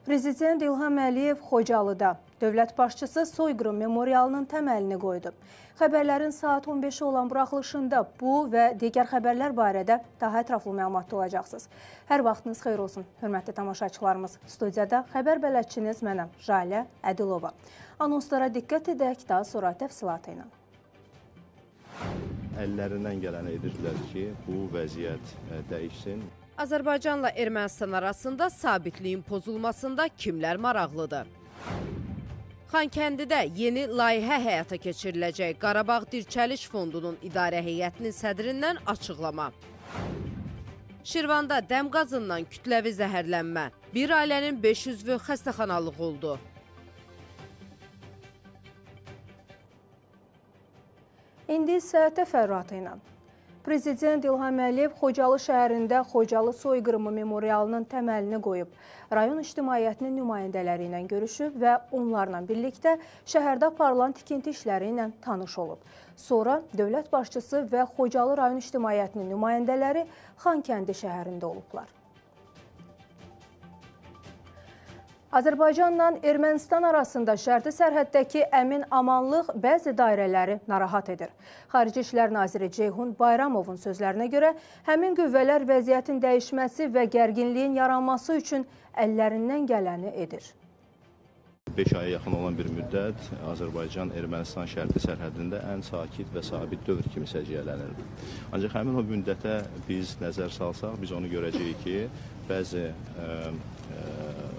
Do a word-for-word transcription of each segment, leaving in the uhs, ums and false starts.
Prezident İlham Əliyev Xocalıda dövlət başçısı soyqırım memorialının təməlini qoydu. Xəbərlərin saat on beşə olan buraxılışında bu və digər xəbərlər barədə daha ətraflı məlumatda olacaqsınız. Hər vaxtınız xeyir olsun, hörmətli tamaşaçılarımız. Studiyada xəbər bələdçiniz mənəm, Jalə Ədilova. Anonslara diqqət edək, daha sonra təfsilatı ilə. Əllərindən gələni edirlər ki, bu vəziyyət dəyişsin. Azərbaycanla Ermənistan arasında sabitliyin pozulmasında kimlər maraqlıdır? Xankəndidə yeni layihə həyata keçiriləcək. Qarabağ Dirçəliş Fondunun idarə heyətinin sədrindən açıqlama. Şirvanda dəm qazından kütləvi zəhərlənmə. Bir ailənin beş üzvü xəstəxanalıq oldu. İndi isə təfərrüatı ilə. Prezident İlham Əliyev Xocalı şəhərində Xocalı soyqırımı memorialının təməlini qoyub. Rayon ictimaiyyətinin nümayəndələri ilə görüşüb və onlarla birlikdə şəhərdə aparılan tikinti işləri ilə tanış olub. Sonra dövlət başçısı və Xocalı rayon ictimaiyyətinin nümayəndələri Xankəndi şəhərində olublar. Azərbaycanla Ermənistan arasında şərti sərhəddəki əmin-amanlıq bəzi dairələri narahat edir. Xarici İşlər Naziri Ceyhun Bayramovun sözlərinə görə həmin qüvvələr vəziyyətin dəyişməsi və gərginliyin yaranması üçün əllərindən gələni edir. beş aya yaxın olan bir müddət Azərbaycan-Ermənistan şərti sərhədində ən sakit və sabit dövr kimi səciyyələnirdi. Ancaq həmin o müddətə biz nəzər salsaq, biz onu görəcəyik ki, bəzi ə, ə,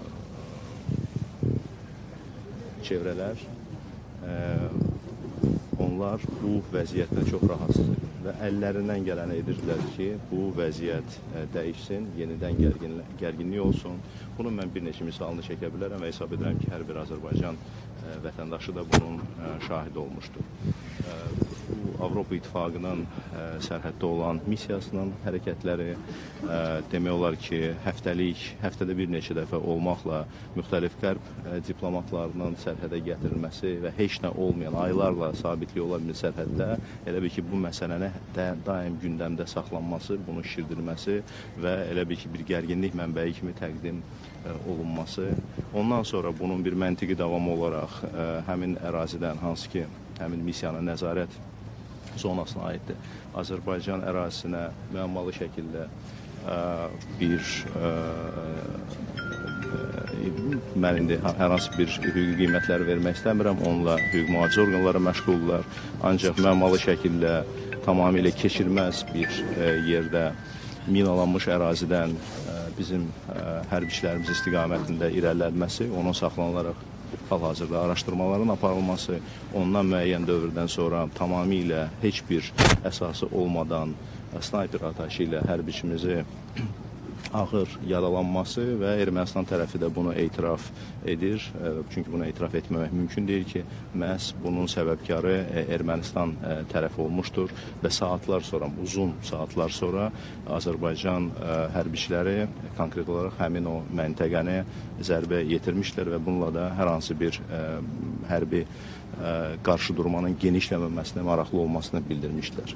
çevrələr, ə, onlar bu vəziyyətlə çox rahatsızdır və əllərindən gələni edirdilər ki, bu vəziyyət ə, dəyişsin, yenidən gərgin, gərginlik olsun. Bunun mən bir neçə misalını çəkə bilərəm və hesab edirəm ki, hər bir Azərbaycan ə, vətəndaşı da bunun ə, şahidi olmuşdur. Ə, bu Avropa İttifaqının ə, sərhəddə olan missiyasının hərəkətləri ə, demək olar ki, həftəlik, həftədə bir neçə dəfə olmaqla müxtəlif qərb ə, diplomatlarının sərhədə gətirilməsi və heç nə olmayan, aylarla sabitlik olan bir sərhəddə elə bir ki, bu məsələni də, daim gündəmdə saxlanması, bunun şişirdilməsi və elə bir ki, bir gərginlik mənbəyi kimi təqdim ə, olunması. Ondan sonra bunun bir məntiqi davamı olaraq ə, həmin ərazidən, hansı ki, həmin missiyanın nəzarət zonasına aiddir, Azərbaycan ərazisinə müəmmalı şəkildə ə, bir ə, ə, mən indi hər hansı bir hüquqi qiymətləri vermək istəmirəm, onunla hüquq mühafizə orqanları məşğuldurlar, ancaq müəmmalı şəkildə tamamilə keçilməz bir ə, yerdə minalanmış ərazidən ə, bizim ə, hərbiçilərimiz istiqamətində irəlilənməsi, onun saxlanılaraq hal-hazırda araşdırmaların aparılması, ondan müəyyən dövrdən sonra tamamilə heç bir əsası olmadan snayper atəşi ilə hərbiçimizi ağır yaralanması və Ermənistan tərəfi də bunu etiraf edir. Çünki bunu etiraf etməmək mümkün deyil ki, məhz bunun səbəbkarı Ermənistan tərəfi olmuşdur və saatlar sonra, uzun saatlar sonra Azərbaycan hərbiçiləri konkret olaraq həmin o məntəqəni zərbə yetirmişlər və bununla da hər hansı bir hərbi qarşı durmanın genişləməməsinə maraqlı olmasını bildirmişlər.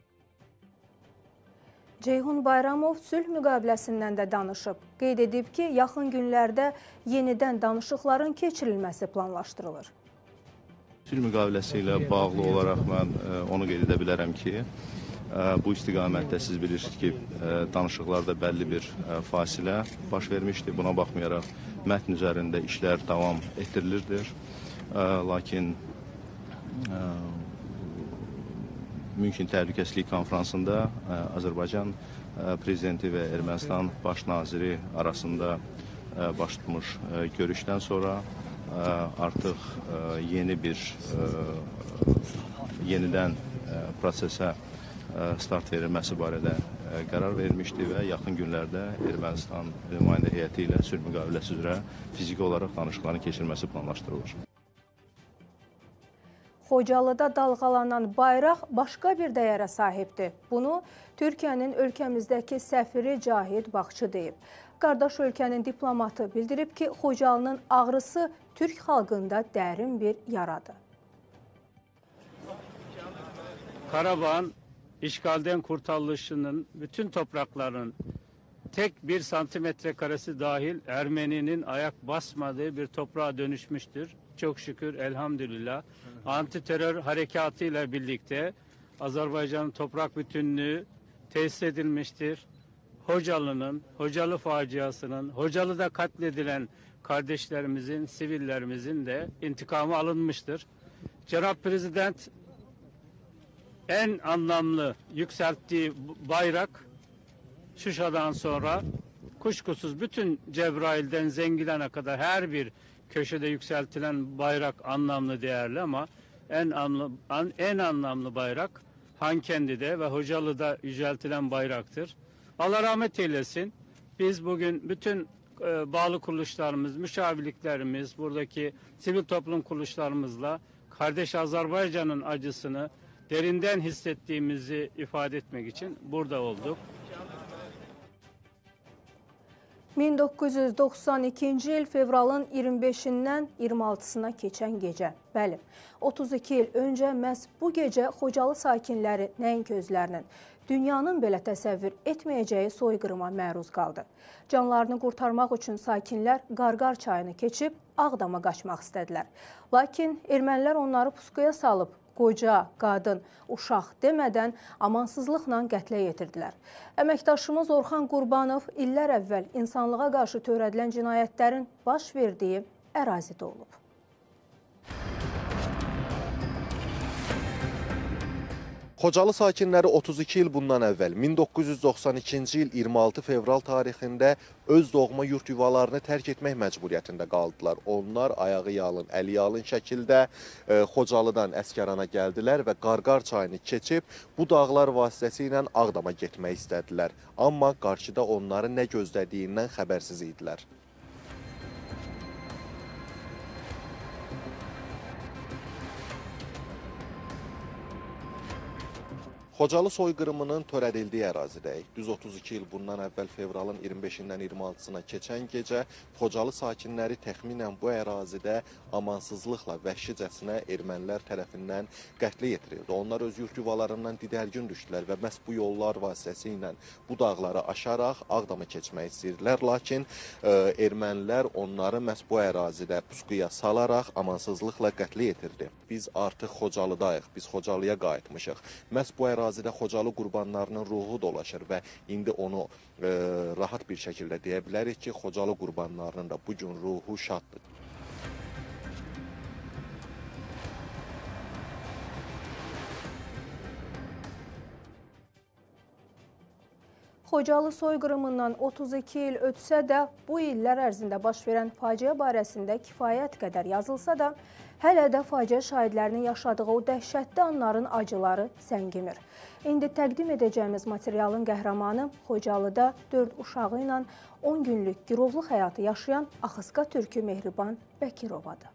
Ceyhun Bayramov sülh müqaviləsindən də danışıb. Qeyd edib ki, yaxın günlərdə yenidən danışıqların keçirilməsi planlaşdırılır. Sülh müqaviləsi ilə bağlı olaraq mən onu qeyd edə bilərəm ki, bu istiqamətdə siz bilirsiniz ki, danışıqlarda bəlli bir fasilə baş vermişdir. Buna baxmayaraq mətn üzərində işlər davam etdirilirdir. Lakin Münxin Təhlükəsizlik Konfransında ə, Azərbaycan ə, prezidenti və Ermənistan baş naziri arasında ə, baş tutmuş ə, görüşdən sonra ə, artıq ə, yeni bir ə, yenidən ə, prosesə ə, start verilməsi barədə ə, qərar verilmişdi və yaxın günlərdə Ermənistan nümayəndə heyəti ilə sülh müqaviləsi üzrə fiziki olaraq danışıqların keçirilməsi planlaşdırılır. Xocalıda dalğalanan bayraq başqa bir dəyərə sahibdir. Bunu Türkiyənin ölkəmizdəki səfiri Cahid Baxçı deyib. Qardaş ölkənin diplomatı bildirib ki, Xocalının ağrısı Türk xalqında dərin bir yaradır. Karabağ'ın işgalden kurtarılışının bütün toprakların tek bir santimetre karesi dahil Ermeni'nin ayak basmadığı bir toprağa dönüşmüştür. Çok şükür, elhamdülillah. Anti terör harekatıyla birlikte Azerbaycan'ın toprak bütünlüğü tesis edilmiştir. Hocalı'nın, Hocalı faciasının, Hocalı'da katledilen kardeşlerimizin, sivillerimizin de intikamı alınmıştır. Cenab-ı Prezident en anlamlı yükselttiği bayrak Şuşa'dan sonra kuşkusuz bütün Cebrail'den Zengilan'a kadar her bir köşede yükseltilen bayrak anlamlı, değerli ama en anlamlı, en anlamlı bayrak Hankendi'de ve Hocalı'da yüceltilen bayraktır. Allah rahmet eylesin. Biz bugün bütün e, bağlı kuruluşlarımız, müşavirliklerimiz, buradaki sivil toplum kuruluşlarımızla kardeş Azerbaycan'ın acısını derinden hissettiğimizi ifade etmek için burada olduk. min doqquz yüz doxsan ikinci il fevralın iyirmi beşindən iyirmi altısına keçən gecə. Bəli, otuz iki il öncə məhz bu gecə Xocalı sakinləri nəinki özlərinin, dünyanın belə təsəvvür etməyəcəyi soyqırıma məruz qaldı. Canlarını qurtarmaq üçün sakinlər Qarqar çayını keçib Ağdama qaçmaq istədilər. Lakin ermənilər onları puskuya salıb, qoca, qadın, uşaq demədən amansızlıqla qətlə yetirdilər. Əməkdaşımız Orxan Qurbanov illər əvvəl insanlığa qarşı törədilən cinayətlərin baş verdiyi ərazidə olub. Xocalı sakinləri otuz iki il bundan əvvəl min doqquz yüz doxsan ikinci il iyirmi altı fevral tarixində öz doğma yurt yuvalarını tərk etmək məcburiyyətində qaldılar. Onlar ayağı yalın, əli yalın şəkildə e, Xocalıdan Əskərana gəldilər və Qarqar çayını keçib bu dağlar vasitəsilə Ağdama getmək istədilər. Amma qarşıda onları nə gözlədiyindən xəbərsiz idilər. Xocalı soyqırımının törədildiyi ərazidəyik. Düz otuz iki il bundan əvvəl fevralın iyirmi beşindən iyirmi altısına keçən gecə Xocalı sakinləri təxminən bu ərazidə amansızlıqla, vəhşicəsinə ermənilər tərəfindən qətlə yetirildi. Onlar öz yurt yuvalarından didərgin düşdülər və məhz bu yollar vasitəsilə bu dağları aşaraq Ağdama keçmək istəyirdilər. Lakin e, ermənilər onları məhz bu ərazidə puskuya salaraq amansızlıqla qətlə yetirdi. Biz artıq Xocalıdayıq, biz Xocalıya qayıtmışıq. Məhz bu ərazidə Ərazidə Xocalı qurbanlarının ruhu dolaşır və indi onu e, rahat bir şəkildə deyə bilərik ki, Xocalı qurbanlarının da bugün ruhu şaddır. Xocalı soyqırımından otuz iki il ötsə də bu illər ərzində baş verən faciə barəsində kifayət qədər yazılsa da, hələ də faciə şahidlərinin yaşadığı o dəhşətli anların acıları səngimir. İndi təqdim edəcəyimiz materialın qəhrəmanı Xocalıda dörd uşağı ilə on günlük girovluq həyatı yaşayan Axıska türkü Mehriban Bəkirovadır.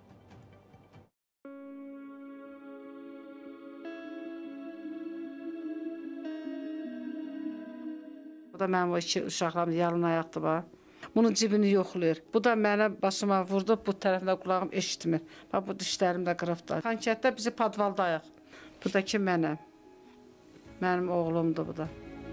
Bu da mənim o iki uşaqlarım yalın ayaqdır var. Bunun cibini yoxlayır. Bu da mənə başıma vurdu, bu tərəfdə qulağım eşitmir. Bax, bu dişlərim də qırıbdır. Xankətdə bizi padvaldayıq. Bu da ki mənəm. Mənim oğlumdur bu da.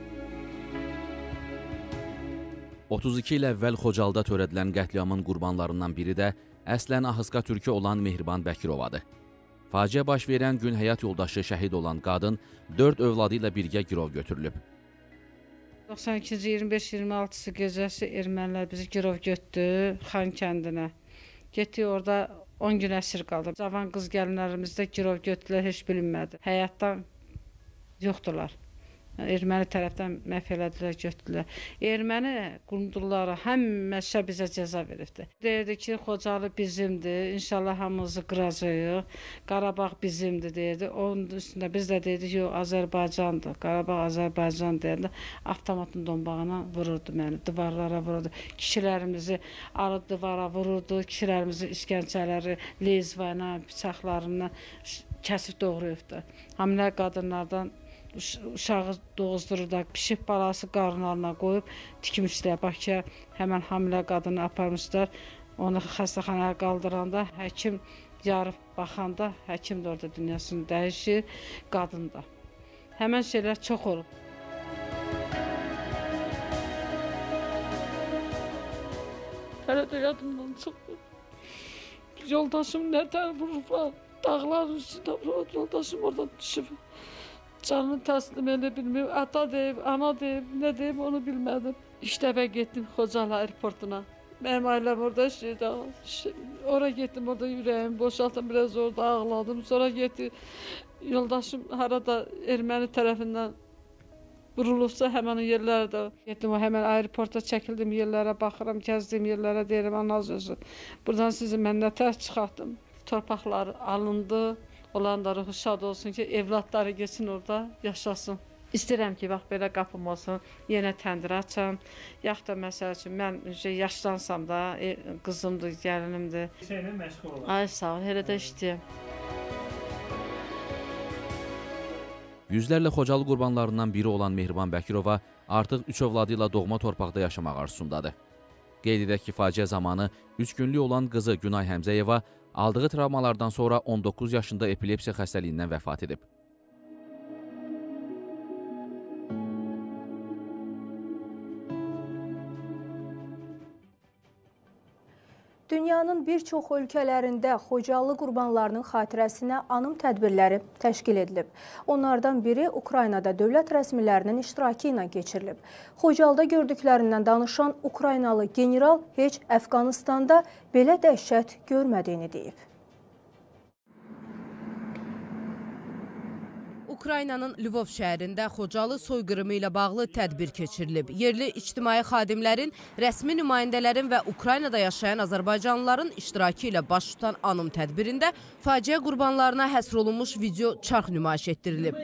otuz iki il əvvəl Xocalıda törədilən qətliamın qurbanlarından biri də əslən Axıska türkü olan Mehriban Bəkirovadır. Faciə baş verən gün həyat yoldaşı şəhid olan qadın dörd övladı ilə birgə girov götürülüb. doxsan ikinci iyirmi beş iyirmi altısı gecəsi ermənilər bizi girov götürdü Xan kəndinə. Getdik orada on gün əsir qaldı. Cavan qız gəlinlərimiz də girov götürdülər, heç bilinmədi. Həyatdan yoxdular. Erməni tərəfdən məhv elədilər, götürdülər. Erməni qundurları həmişə bizə cəza veribdir. Deyirdi ki, Xocalı bizimdir, inşallah hamımızı qıracağıq, Qarabağ bizimdir deyirdi. Onun üstündə biz də deyirdik, yox, Azərbaycandır, Qarabağ Azərbaycan deyirdi. Avtomatın dombağına vururdu məni, divarlara vururdu. Kişilərimizi alıb divara vururdu, kişilərimizi işgəncələri, lezvayla, bıçaqlarından kəsib doğrayıbdı. Hamilə qadınlardan uşağı doğuzdururlar, pişik balası qarınlarına qoyub tikmişlər. Bakıya həmən hamilə qadını aparmışlar. Onu xəstəxanaya qaldıranda həkim yarıb baxanda, həkim də orada dünyasını dəyişir, qadın da. Həmən şeylər çox olub. Hələ də yadımdan çıxdı. Yoldaşım nətər vurub, dağlar üstündə vurub, yoldaşım oradan düşüb. Canını təslim edə bilməyib, ata deyib, ana deyib, nə deyib onu bilmədim. Üç dəfə getdim Xocalı aeroportuna. Mənim ailəm orada şeydə, ora getdim, orada ürəyimi boşaltdım, biraz orada ağladım. Sonra getdi, yoldaşım harada erməni tərəfindən vurulubsa həmən o yerlərdə. Getdim, o həmən aeroporta çəkildim, yerlərə baxıram, gəzdiyim yerlərə deyirəm, ana sözü. Buradan sizi mən nətər çıxartdım. Torpaqları alındı. Olan da ruhu şad olsun ki, evlatları geçsin orada, yaşasın. İstəyirəm ki, bax, belə qapım olsun, yenə təndir açam. Yaxud da, məsəl üçün, mən yaşlansam da, qızımdır, gəlinimdir. Şeylə məşğul olar. Ay, sağ ol, elə də işləyəm. Yüzlərlə Xocalı qurbanlarından biri olan Mehriban Bəkirova artıq üç övladı ilə doğma torpaqda yaşamaq arzusundadır. Qeyd edək ki, faciə zamanı üç günlük olan qızı Günay Həmzəyeva aldığı travmalardan sonra on doqquz yaşında epilepsiya xəstəliyindən vəfat edib. Dünyanın bir çox ölkələrində Xocalı qurbanlarının xatirəsinə anım tədbirləri təşkil edilib. Onlardan biri Ukraynada dövlət rəsmilərinin iştirakı ilə keçirilib. Xocalıda gördüklərindən danışan Ukraynalı general heç Əfqanistanda belə dəhşət görmədiyini deyib. Ukraynanın Lvov şəhərində Xocalı soyqırımı ilə bağlı tədbir keçirilib. Yerli ictimai xadimlərin, rəsmi nümayəndələrin və Ukraynada yaşayan azərbaycanlıların iştirakı ilə baş tutan anım tədbirində faciə qurbanlarına həsr olunmuş video çarx nümayiş etdirilib.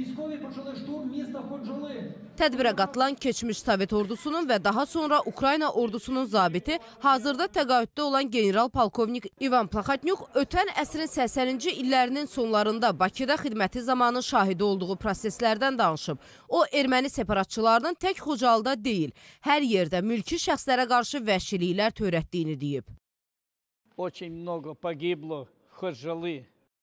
Tədbirə qatılan keçmiş Sovet ordusunun və daha sonra Ukrayna ordusunun zabiti, hazırda təqaüddə olan general polkovnik İvan Plaxatnyuk ötən əsrin səksəninci illərinin sonlarında Bakıda xidməti zamanı şahidi olduğu proseslərdən danışıb. O, erməni separatçılarının tək Xocalıda deyil, hər yerdə mülki şəxslərə qarşı vəhşiliklər törətdiyini deyib. Очень много погибло Xocalı.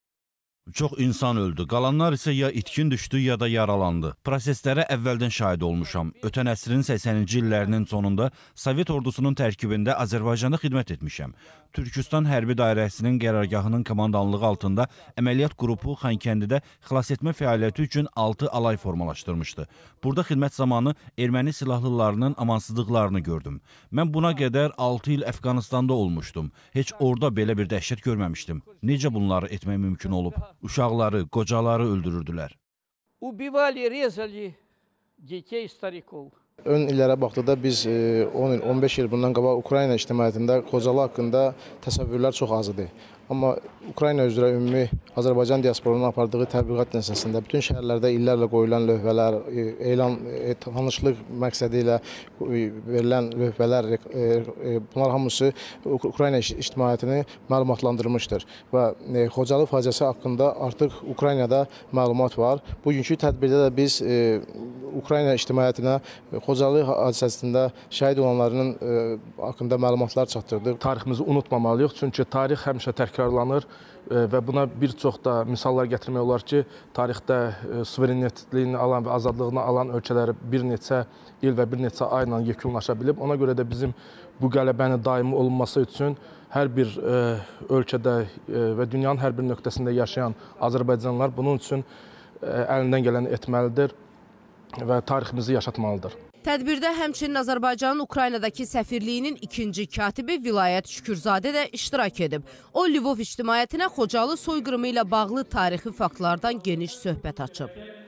Çox insan öldü, qalanlar isə ya itkin düşdü, ya da yaralandı. Proseslərə əvvəldən şahid olmuşam. Ötən əsrin səksəninci illərinin sonunda Sovet ordusunun tərkibində Azərbaycanda xidmət etmişəm. Türkistan hərbi dairəsinin qərargahının komandanlığı altında əməliyyat qrupu Xankəndidə xilasetmə fəaliyyəti üçün altı alay formalaşdırmışdı. Burada xidmət zamanı erməni silahlılarının amansızlıqlarını gördüm. Mən buna qədər altı il Əfqanistanda olmuşdum. Heç orada belə bir dəhşət görməmişdim. Necə bunları etmək mümkün olub? Uşaqları, qocaları öldürürdülər. Убивали, резали детей, стариков. Ön illərə baxdıqda biz on il, on beş il bundan qabaq Ukrayna ictimaiyyətində Xocalı haqqında təsəvvürlər çox az idi. Amma Ukrayna üzrə ümumi Azərbaycan diasporunun apardığı təbliğat nəticəsində bütün şəhərlərdə illərlə qoyulan lövhələr, elan, tanışlıq məqsədi ilə verilən lövhələr, bunlar hamısı Ukrayna ictimaiyyətini məlumatlandırmışdır. Və Xocalı faciəsi haqqında artıq Ukraynada məlumat var. Bugünkü tədbirdə də biz Ukrayna ictimaiyyətinə Xocalı hadisəsində şəhid olanların haqqında məlumatlar çatdırdıq. Tariximizi unutmamalıyıq, çünki tarix həmişə təkrarlanır və buna bir çox da misallar gətirmək olar ki, tarixdə suverenitetliğini alan və azadlığını alan ölkələri bir neçə il və bir neçə ayla yekunlaşa bilib. Ona görə də bizim bu qələbənin daimi olunması üçün hər bir ölkədə və dünyanın hər bir nöqtəsində yaşayan Azərbaycanlılar bunun üçün əlindən gələni etməlidir və tariximizi yaşatmalıdır. Tədbirdə həmçinin Azərbaycanın Ukraynadakı səfirliyinin ikinci katibi Vilayət Şükürzadə də iştirak edib. O, Lvov ictimaiyyətinə Xocalı soyqırımı ilə bağlı tarixi faktlardan geniş söhbət açıb.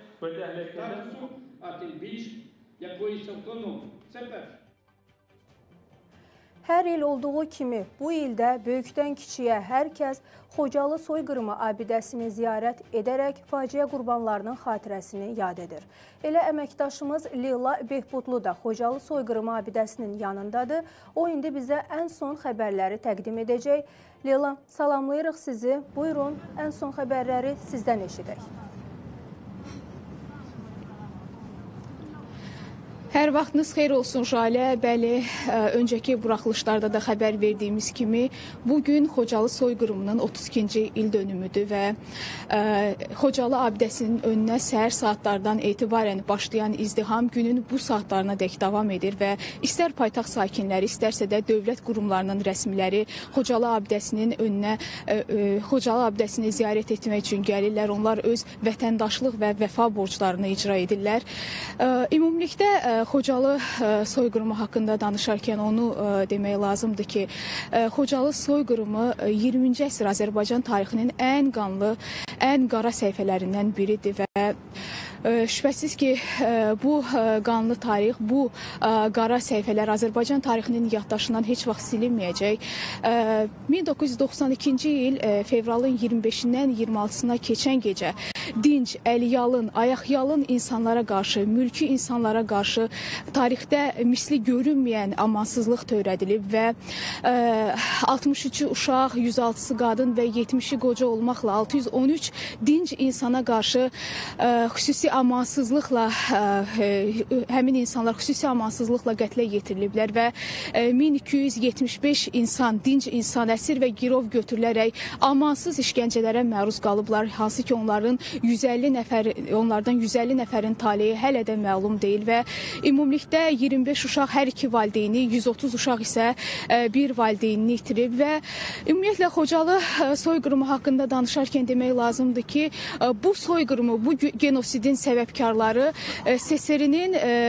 Hər il olduğu kimi bu ildə böyükdən kiçiyə hər kəs Xocalı soyqırımı abidəsini ziyarət edərək faciə qurbanlarının xatirəsini yad edir. Elə əməkdaşımız Leyla Behbudlu da Xocalı soyqırımı abidəsinin yanındadır. O, indi bizə ən son xəbərləri təqdim edəcək. Leyla, salamlayırıq sizi. Buyurun, ən son xəbərləri sizdən eşidək. Hər vaxtınız xeyir olsun Jalə. Bəli, öncəki buraxılışlarda da xəbər verdiyimiz kimi bugün Xocalı soyqırımının otuz ikinci il dönümüdür və Xocalı abidəsinin önünə səhər saatlardan etibarən başlayan izdiham günün bu saatlarına dək davam edir və istər paytaxt sakinləri, istərsə də dövlət qurumlarının rəsmiləri Xocalı abidəsinin önünə Xocalı abidəsini ziyarət etmək üçün gəlirlər. Onlar öz vətəndaşlıq və vəfa borclarını icra edirlər. Ümumilikdə Xocalı soyqırımı haqqında danışarkən onu demək lazımdır ki, Xocalı soyqırımı iyirminci əsr Azərbaycan tarixinin ən qanlı, ən qara səhifələrindən biridir və şübhəsiz ki, bu qanlı tarix, bu qara səhifələr Azərbaycan tarixinin yaddaşından heç vaxt silinməyəcək. min doqquz yüz doxsan ikinci il fevralın iyirmi beşindən iyirmi altısına keçən gecə dinc, əliyalın, ayaqyalın insanlara qarşı, mülki insanlara qarşı tarixdə misli görünməyən amansızlıq törədilib və altmış üçü uşaq, yüz altısı qadın və yetmişi qoca olmaqla altı yüz on üç dinc insana qarşı xüsusi amansızlıqla həmin insanlar xüsusi amansızlıqla qətlə yetiriliblər və min iki yüz yetmiş beş insan, dinc insan əsir və girov götürülərək amansız işgəncələrə məruz qalıblar, hansı ki onların yüz əlli nəfər, onlardan yüz əlli nəfərin taleyi hələ də məlum deyil və ümumilikdə iyirmi beş uşaq hər iki valideyni, yüz otuz uşaq isə bir valideynini itirib və ümumiyyətlə Xocalı soyqırımı haqqında danışarkən demək lazımdır ki, bu soyqırımı, bu genosidin səbəbkarları S S R-nin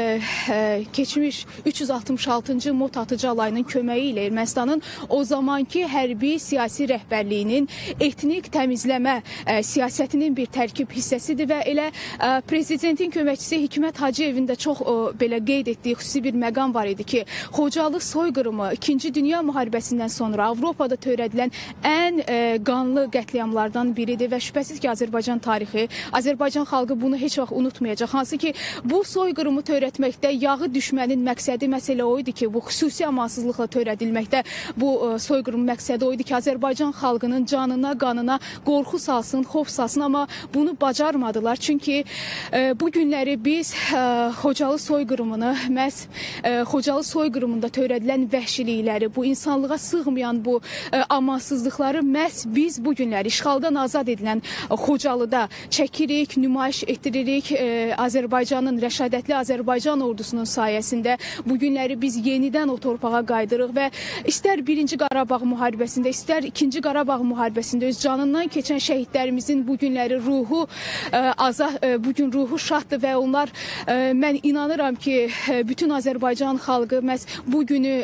keçmiş üç yüz altmış altıncı mot atıcı alayının köməyi ilə Ermənistanın o zamanki hərbi siyasi rəhbərliyinin etnik təmizləmə siyasətinin bir tərkib hissəsidir və elə prezidentin köməkçisi Hikmət Hacıyevin də çox belə qeyd etdiyi xüsusi bir məqam var idi ki, Xocalı soyqırımı İkinci Dünya müharibəsindən sonra Avropada törədilən ən qanlı qətliamlardan biridir və şübhəsiz ki, Azərbaycan tarixi, Azərbaycan xalqı bunu heç vaxt unutmayacaq. Hansı ki, bu soyqırımı törətməkdə yağı düşmənin məqsədi məsələ o idi ki, bu xüsusi amansızlıqla törədilməkdə bu soyqırım məqsədi o idi ki, Azərbaycan xalqının canına, qanına qorxu salsın, xof salsın, amma bunu bacarmadılar. Çünki bu günləri biz Xocalı soyqırımını, məhz Xocalı soyqırımında törədilən vəhşilikləri, bu insanlığa sığmayan bu amansızlıqları məhz biz bu günləri işğaldan azad edilən Xocalıda çəkirik, nümayiş etdiririk. Azərbaycanın, rəşadətli Azərbaycan ordusunun sayəsində bu günləri biz yenidən o torpağa qaydırıq və istər birinci Qarabağ müharibəsində, istər ikinci Qarabağ müharibəsində öz canından keçən şəhidlərimizin bu günləri ruhu azad, bu gün ruhu şaddır və onlar, mən inanıram ki, bütün Azərbaycan xalqı məhz bu günü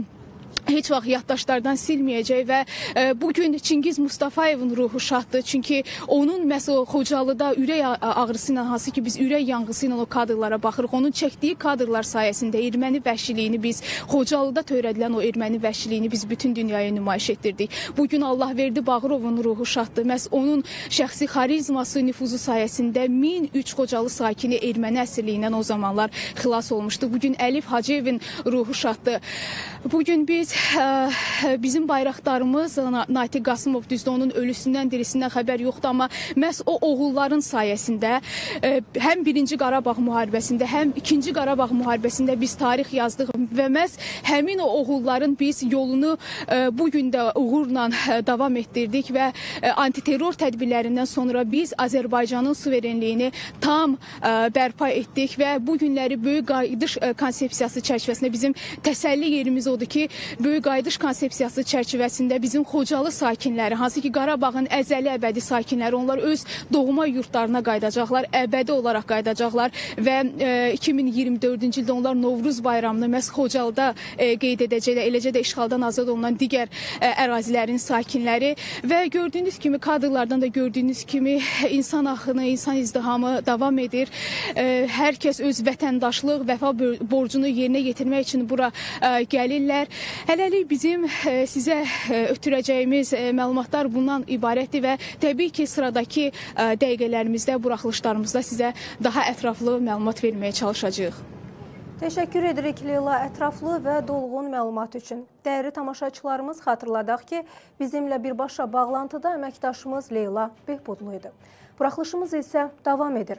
heç vaxt yaddaşlardan silməyəcək və bugün Çingiz Mustafayevin ruhu şaddır. Çünki onun məhz o Xocalıda ürək ağrısı ilə, hansı ki biz ürək yanğısı ilə o kadrlara baxırıq, onun çəkdiyi kadrlar sayəsində erməni vəhşiliyini biz, Xocalıda törədilən o erməni vəhşiliyini biz bütün dünyaya nümayiş etdirdik. Bugün Allahverdi Bağırovun ruhu şaddır. Məhz onun şəxsi xarizması, nüfuzu sayəsində min üç Xocalı sakini erməni əsirliyindən o zamanlar xilas olmuşdu. Bugün Əlif Hacıyevin ruhu şaddır. Bugün biz bizim bayraqdarımız Natiq Qasımov, düzdür, onun ölüsündən, dirisindən xəbər yoxdur, amma məhz o oğulların sayəsində həm birinci Qarabağ müharibəsində, həm ikinci Qarabağ müharibəsində biz tarix yazdıq və məhz həmin o oğulların biz yolunu bugün də uğurla davam etdirdik və antiterror tədbirlərindən sonra biz Azərbaycanın suverenliyini tam bərpa etdik və bu günləri böyük qayıdış konsepsiyası çərçivəsində bizim təsəlli yerimiz odur ki, böyük qayıdış konsepsiyası çərçivəsində bizim Xocalı sakinləri, hansı ki Qarabağın əzəli əbədi sakinləri, onlar öz doğma yurtlarına qayıdacaqlar, əbədi olaraq qayıdacaqlar və iki min iyirmi dördüncü ildə onlar Novruz bayramını məhz Xocalıda qeyd edəcəklər, eləcə də işğaldan azad olunan digər ərazilərin sakinləri və gördüyünüz kimi, kadrlardan da gördüyünüz kimi insan axını, insan izdihamı davam edir. Hər kəs öz vətəndaşlıq, vəfa borcunu yerinə yetirmək üçün bura gəlirlər. Hələlik bizim sizə ötürəcəyimiz məlumatlar bundan ibarətdir və təbii ki, sıradakı dəqiqələrimizdə, buraxılışlarımızda sizə daha ətraflı məlumat verməyə çalışacağıq. Təşəkkür edirik Leyla, ətraflı və dolğun məlumat üçün. Dəyərli tamaşaçılarımız, xatırladaq ki, bizimlə birbaşa bağlantıda əməkdaşımız Leyla Behbudlu idi. Buraxılışımız isə davam edir.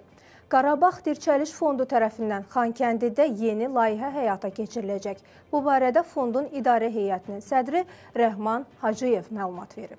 Qarabağ Dirçəliş Fondu tərəfindən Xankəndidə yeni layihə həyata keçiriləcək. Bu barədə fondun idarə heyətinin sədri Rəhman Hacıyev məlumat verib.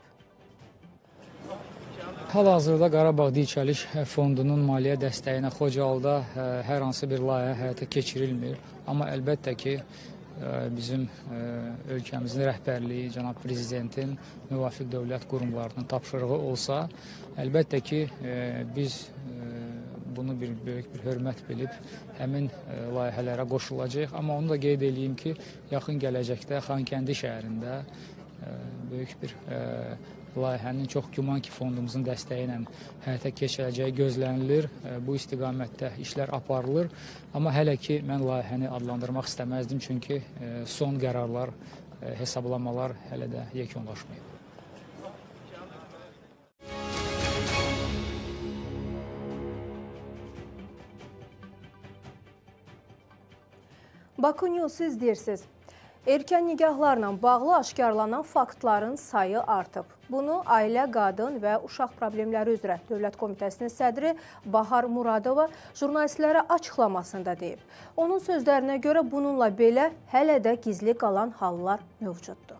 Hal-hazırda Qarabağ Dirçəliş Fondunun maliyyə dəstəyinə Xocalıda hər hansı bir layihə həyata keçirilmir. Amma əlbəttə ki, bizim ölkəmizin rəhbərliyi, cənab prezidentin müvafiq dövlət qurumlarının tapşırığı olsa, əlbəttə ki, biz bunu bir böyük bir hörmət bilib həmin layihələrə qoşulacaq. Amma onu da qeyd edeyim ki, yaxın gələcəkdə Xankəndi şəhərində böyük bir layihənin çox güman ki, fondumuzun dəstəyi ilə həyata keçiriləcəyi gözlənilir. Bu istiqamətdə işlər aparılır. Amma hələ ki, mən layihəni adlandırmaq istəməzdim, çünki son qərarlar, hesablamalar hələ də yekunlaşmayıb. Baku News izləyirsiniz. Erkən nigahlarla bağlı aşkarlanan faktların sayı artıb. Bunu Ailə, Qadın və Uşaq Problemləri üzrə Dövlət Komitəsinin sədri Bahar Muradova jurnalistlərə açıqlamasında deyib. Onun sözlərinə görə bununla belə hələ də gizli qalan hallar mövcuddur.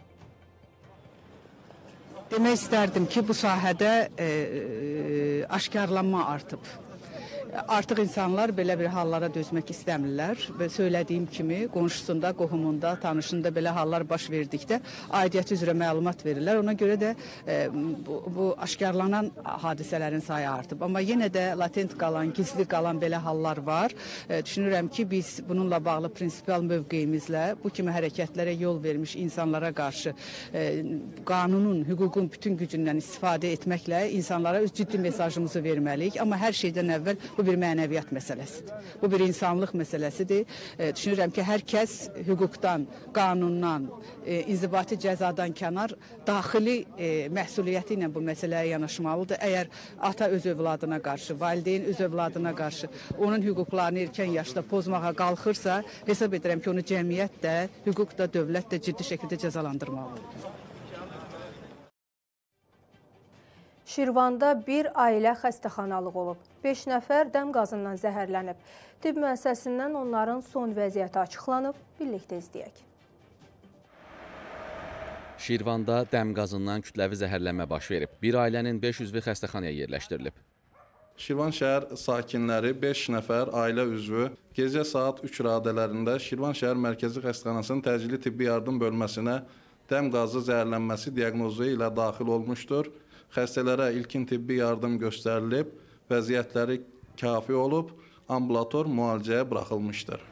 Demək istərdim ki, bu sahədə e, e, aşkarlanma artıb. Artıq insanlar belə bir hallara dözmək istəmirlər və söylədiyim kimi qonşusunda, qohumunda, tanışında belə hallar baş verdikdə aidiyyəti üzrə məlumat verirlər. Ona görə də e, bu, bu aşkarlanan hadisələrin sayı artıb. Amma yenə də latent qalan, gizli qalan belə hallar var. E, düşünürəm ki, biz bununla bağlı prinsipial mövqeyimizlə bu kimi hərəkətlərə yol vermiş insanlara qarşı e, qanunun, hüququn bütün gücündən istifadə etməklə insanlara öz ciddi mesajımızı verməliyik. Amma hər şeydən əvvəl bu bir mənəviyyat məsələsidir. Bu bir insanlıq məsələsidir. E, düşünürəm ki, hər kəs hüquqdan, qanundan, e, inzibati cəzadan kənar daxili e, məsuliyyəti ilə bu məsələyə yanaşmalıdır. Əgər ata öz övladına qarşı, valideyn öz övladına qarşı onun hüquqlarını erkən yaşda pozmağa qalxırsa, hesab edirəm ki, onu cəmiyyət də, hüquq da, dövlət də ciddi şəkildə cəzalandırmalıdır. Şirvanda bir ailə xəstəxanalıq olub. beş nəfər dəm qazından zəhərlənib. Tibb müəssisəsindən onların son vəziyyəti açıqlanıb. Birlikdə izləyək. Şirvanda dəm qazından kütləvi zəhərlənmə baş verib. Bir ailənin beş üzvü xəstəxanaya yerləşdirilib. Şirvan şəhər sakinləri beş nəfər ailə üzvü gecə saat üç radələrində Şirvan şəhər Mərkəzi Xəstəxanasının təcili tibbi yardım bölməsinə dəm qazı zəhərlənməsi diaqnozu ilə daxil olmuşdur. Xəstələrə ilkin tibbi yardım göstərilib, vəziyyətləri kafi olub, ambulator müalicəyə buraxılmışdır.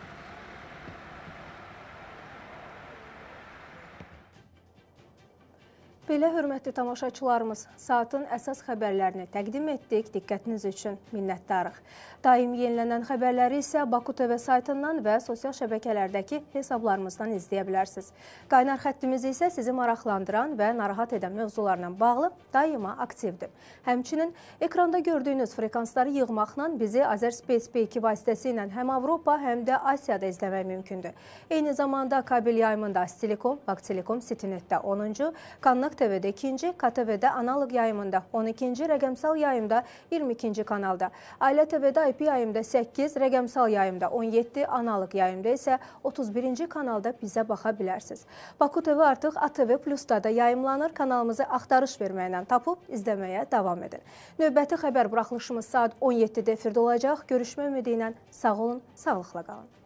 Belə hörmətli tamaşaçılarımız, saatın əsas xəbərlərini təqdim etdik. Diqqətiniz üçün minnətdarıq. Daim yenilənən xəbərləri isə Baku T V saytından və sosial şəbəkələrdəki hesablarımızdan izləyə bilərsiniz. Qaynar xəttimiz isə sizi maraqlandıran və narahat edən mövzularla bağlı daima aktivdir. Həmçinin ekranda gördüyünüz frekansları yığmaqla bizi Azerspace P iki vasitəsilə həm Avropa, həm də Asiyada izləmək mümkündür. Eyni zamanda kabel yayımında Astelekom, Baktelekom, Citynet-də onuncu, Kannaq T V-də ikinci, K T V-də analoq yayımında on ikinci, rəqəmsal yayımda iyirmi ikinci kanalda, Ailə T V-də I P yayımda səkkiz, rəqəmsal yayımda on yeddi, analoq yayımda isə otuz birinci kanalda bizə baxa bilərsiniz. Baku T V artıq A T V Plus-da da yayımlanır. Kanalımızı axtarış verməklə tapıb izləməyə davam edin. Növbəti xəbər buraxılışımız saat on yeddidə efirdə olacaq. Görüşmək ümidi ilə sağ olun, sağlıqla qalın.